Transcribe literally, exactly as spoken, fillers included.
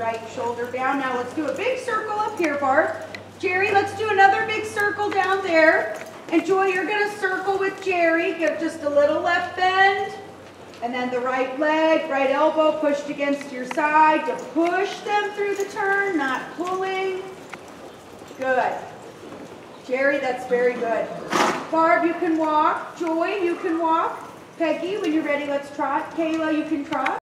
right shoulder down. Now let's do a big circle up here, Barb. Jerry, let's do another big circle down there. And Joy, you're going to circle with Jerry. Give just a little left bend. And then the right leg, right elbow pushed against your side to push them through the turn, not pulling. Good. Jerry, that's very good. Barb, you can walk. Joy, you can walk. Peggy, when you're ready, let's trot. Kayla, you can trot.